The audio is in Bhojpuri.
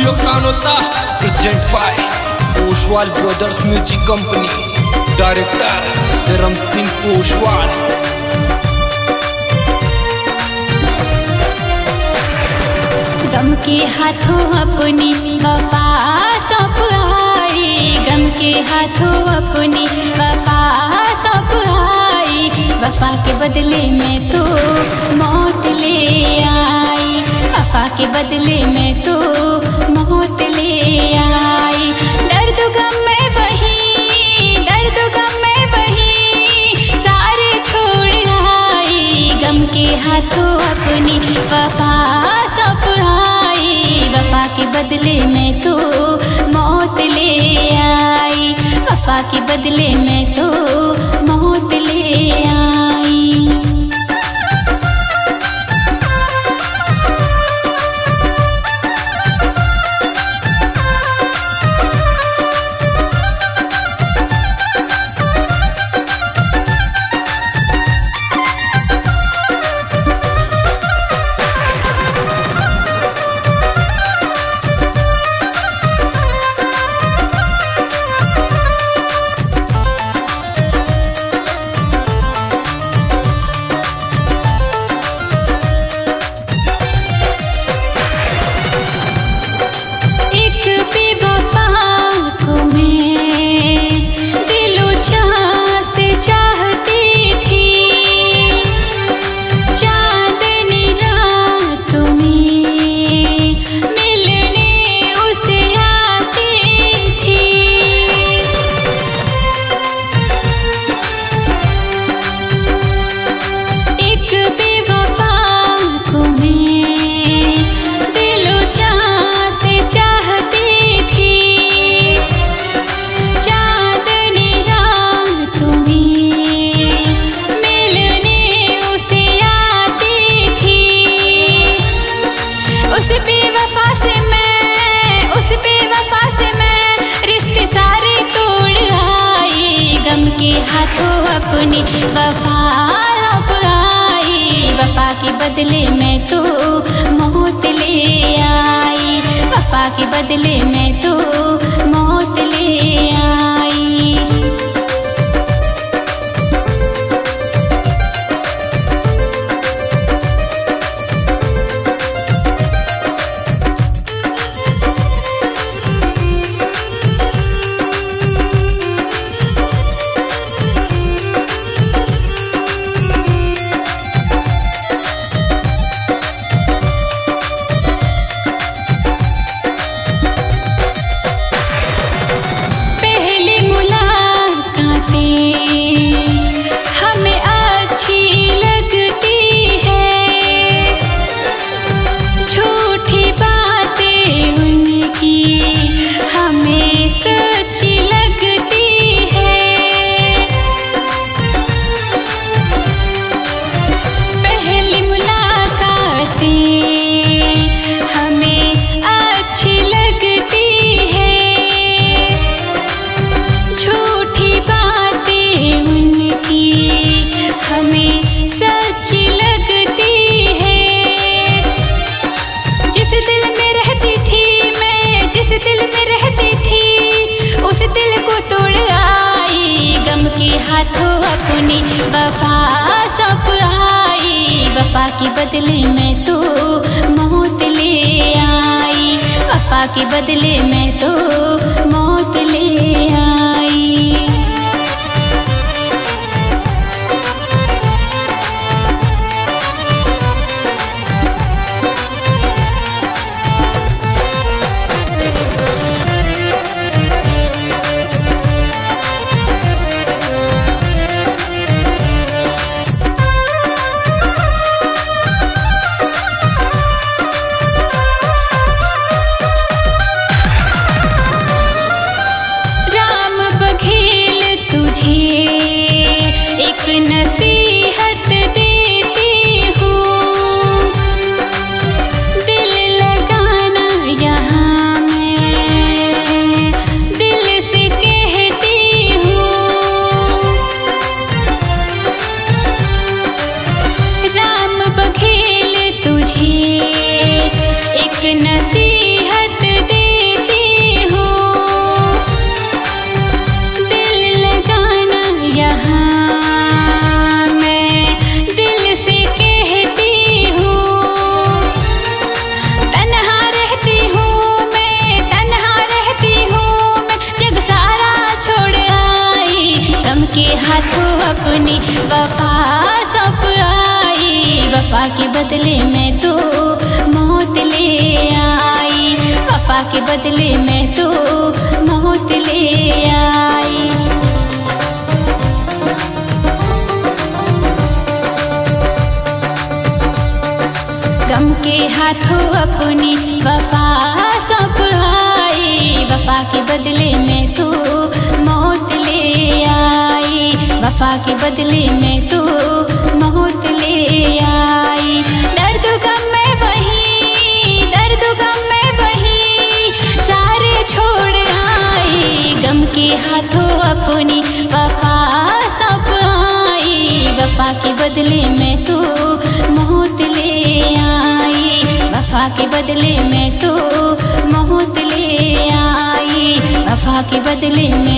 Studio Kanota present by Oswal brothers music company, director Dharam Singh Oswal. गम के हाथों अपनी वफा सौंप आई, गम के हाथों अपनी वफा सौंप आई, वफा के बदले में तो मौत ले आई, वफा के बदले में तो मौत ले आई। दर्द गम में वही, दर्द गम में वही सारे छोड़ आई, गम के हाथों अपनी वफा सौंप आई, वफा के बदले में तो मौत ले आई, वफा के बदले में तो मौत ले आई। अपनी वफा सौंप आई, वफा के बदले में तो मौत ले आई, वफा के बदले में तो मौत ले आई। हाथों अपनी वफा सौंप आई, वफा के बदले में तो मौत ले आई, वफा के बदले में तो मौत ले आई। एक नसीहत देती हूँ, दिल लगाना यहाँ मैं दिल से कहती हूँ। राम बघेल तुझे एक नसीहत वफा सब आई, वफा के बदले में तो मौत ले आई, वफा के बदले में तो मौत ले आई। गम के हाथों अपनी वफा सब आई, वफा के बदले में तो मौत ले आई, वफा के बदले में तो मौत ले आई। दर्द गम में वही, दर्द गम में वही सारे छोड़ आई, गम के हाथों अपनी वफा सब आई, वफा के बदले में तो मौत ले आई, वफा के बदले में तो मौत ले आई, वफा के बदले में